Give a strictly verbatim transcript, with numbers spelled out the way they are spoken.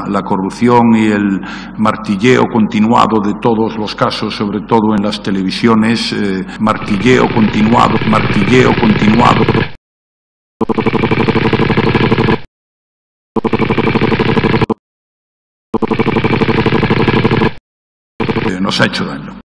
la corrupción y el martilleo continuado de todos los casos, sobre todo en las televisiones, eh, martilleo continuado, martilleo continuado. Nos ha hecho daño.